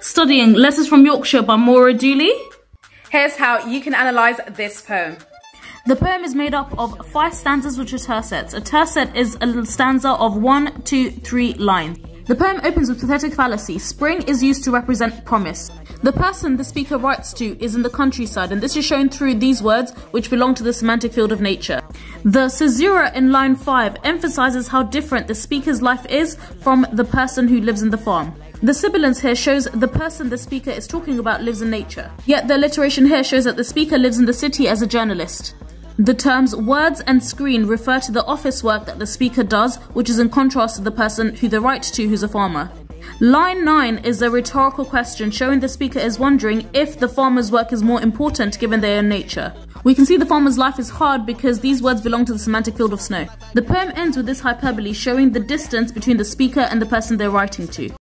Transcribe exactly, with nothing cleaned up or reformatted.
Studying Letters from Yorkshire by Maura Dooley. Here's how you can analyse this poem. The poem is made up of five stanzas which are tercets. A tercet is a stanza of one, two, three lines. The poem opens with pathetic fallacy. Spring is used to represent promise. The person the speaker writes to is in the countryside, and this is shown through these words which belong to the semantic field of nature. The caesura in line five emphasizes how different the speaker's life is from the person who lives in the farm. The sibilance here shows the person the speaker is talking about lives in nature. Yet the alliteration here shows that the speaker lives in the city as a journalist. The terms words and screen refer to the office work that the speaker does, which is in contrast to the person who they write to, who's a farmer. Line nine is a rhetorical question showing the speaker is wondering if the farmer's work is more important given their own nature. We can see the farmer's life is hard because these words belong to the semantic field of snow. The poem ends with this hyperbole showing the distance between the speaker and the person they're writing to.